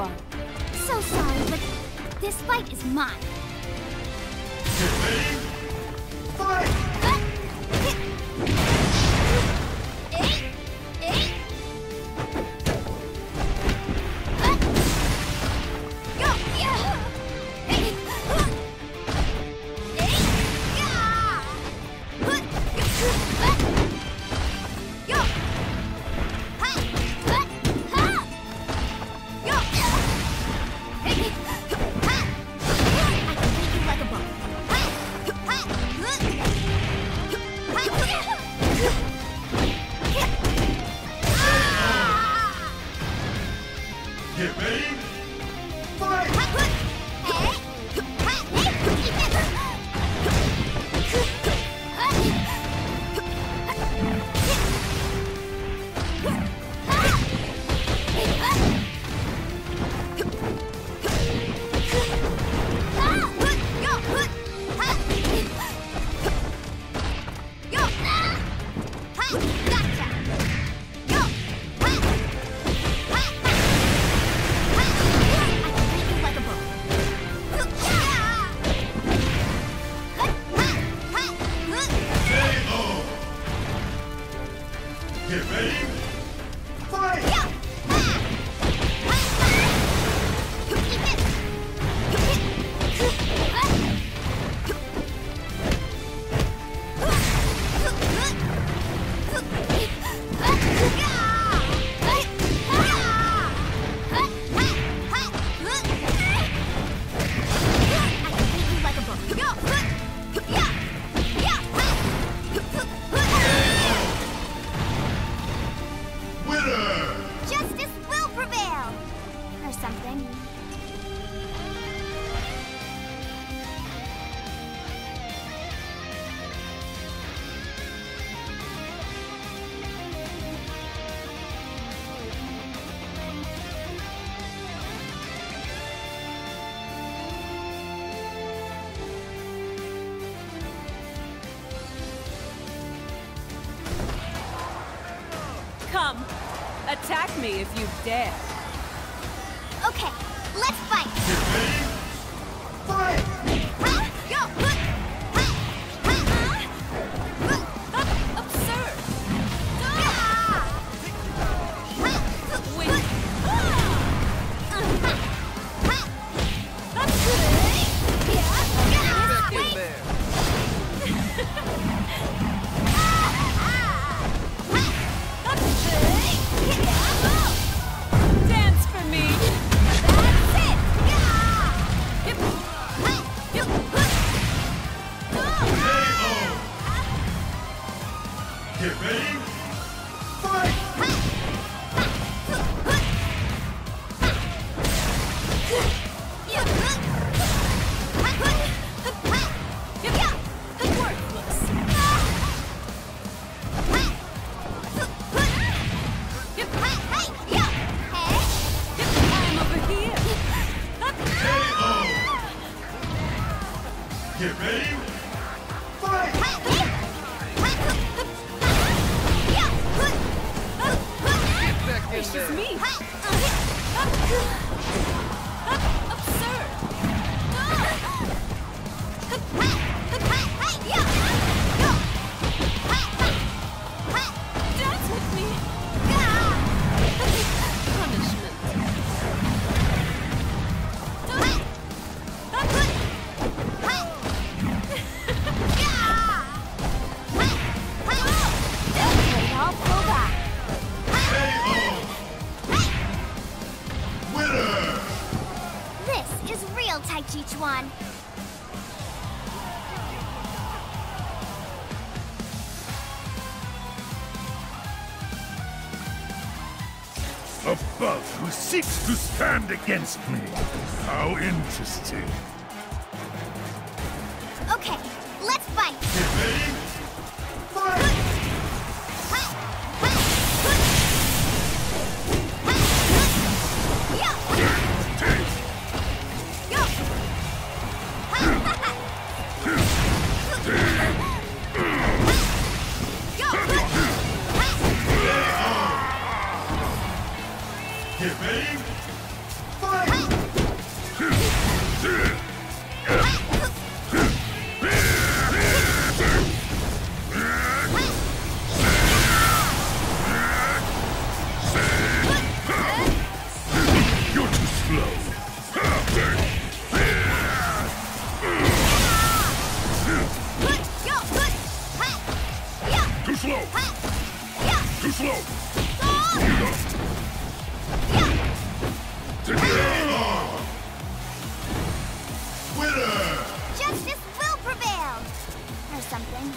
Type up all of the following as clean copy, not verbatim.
before. So sorry, but this fight is mine. Get ready, fight! Get ready, fight! Get ready, fight! Justice will prevail! Or something. Come, attack me if you dare. Okay, let's fight! Get ready, fight! Absurd! Dance for me! Get ready, fight! I'm over here! Get ready, fight! This is me! Absurd! Dance with me! Punishment! I'll pull back. Winner! This is real Tai Chi Chuan. A buff who seeks to stand against me. How interesting. Okay, let's fight! Get ready, fight! Get ready, fight! Too slow! Winner! Justice will prevail! Or something.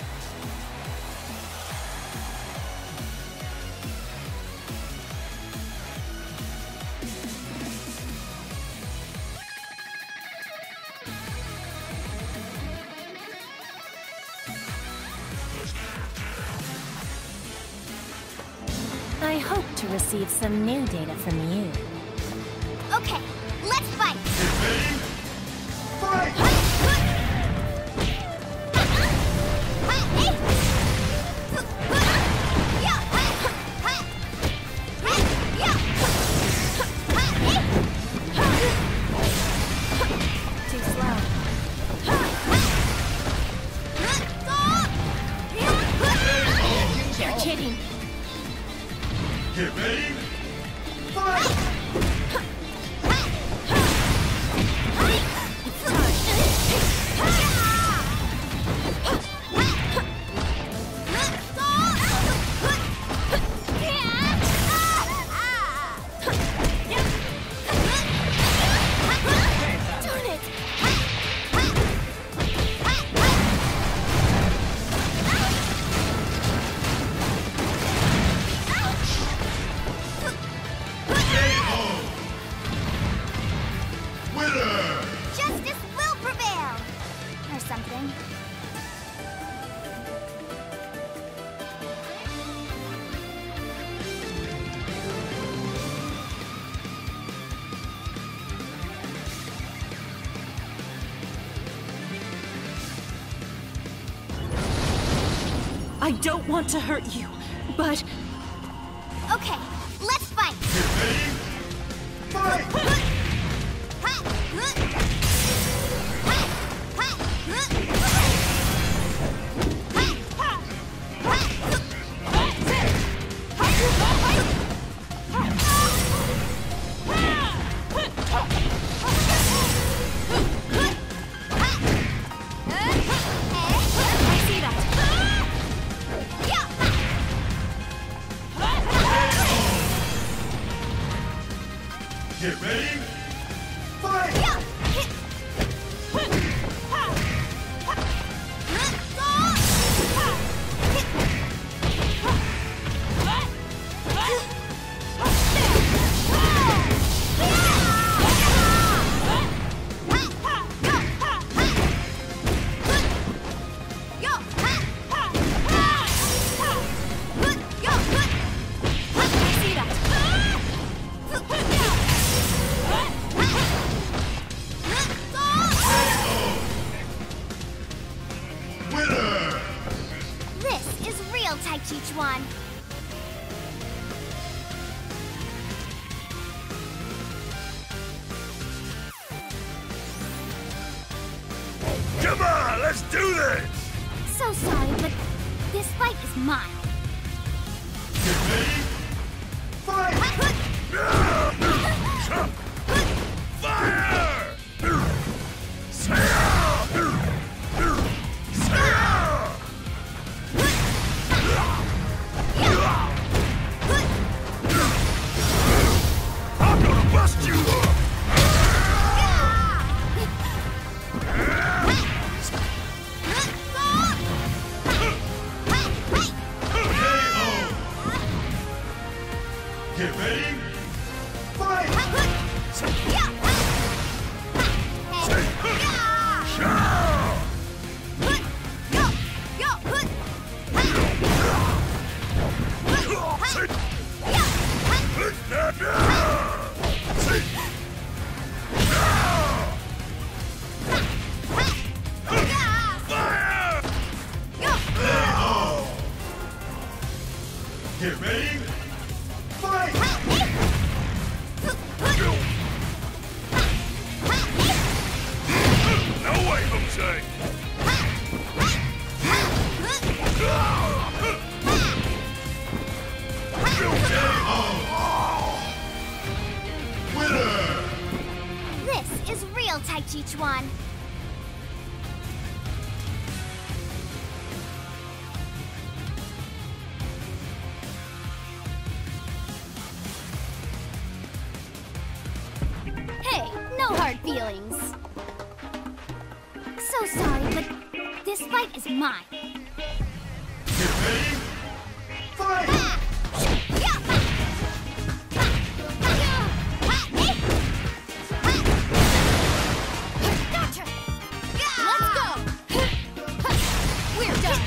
I hope to receive some new data from you. Okay, let's fight! Get ready! Fight! Too slow. You're kidding. Get ready! Fight! Darn it! Winner! Justice will prevail! Or something. I don't want to hurt you, but Okay, let's fight! Get ready! Fight! I see that. Get ready! Fight! Winner! This is real Tai Chi Chuan. Come on, let's do this! So sorry, but this fight is mine. Get ready! Fight! Fire! I'm gonna bust you up! Get ready! Fight! Get ready! Fight! No way, Jose! Winner! This is real Tai Chi Chuan. feelings. So sorry, but this fight is mine. Get ready. Fight! Gotcha! Let's go! We're done!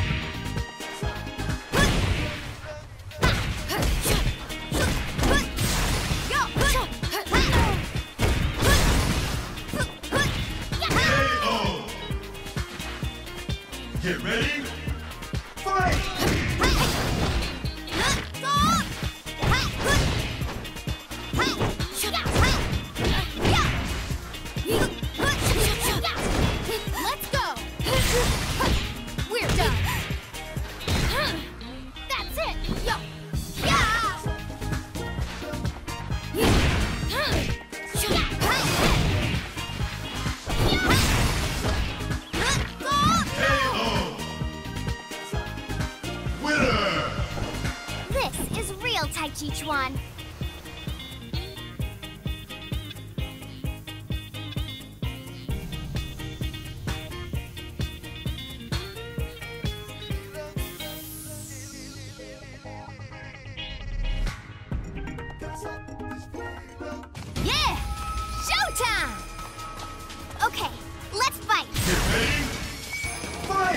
KO! Get ready. Fight! Let's go! We're done! That's it! Yo! Yeah! KO! Winner! This is real Tai Chi Chuan. Yeah! Showtime! Okay, let's fight! Get ready. Fight!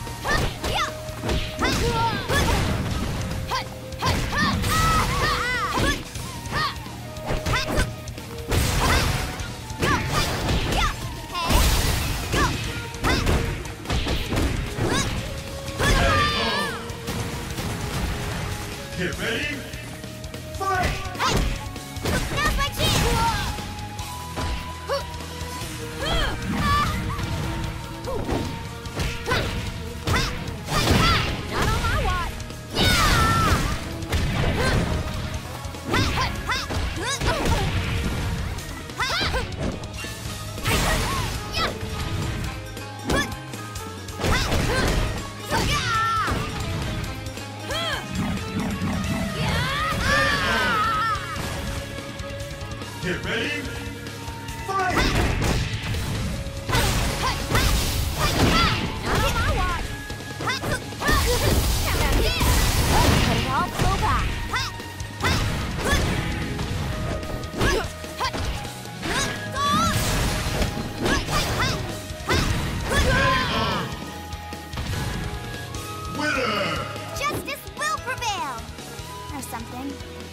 Get ready. Fight! Now's my chance! Not on my watch! Get ready. Fight! Not on my watch! Let it all flow back! Winner! Justice will prevail! Or something.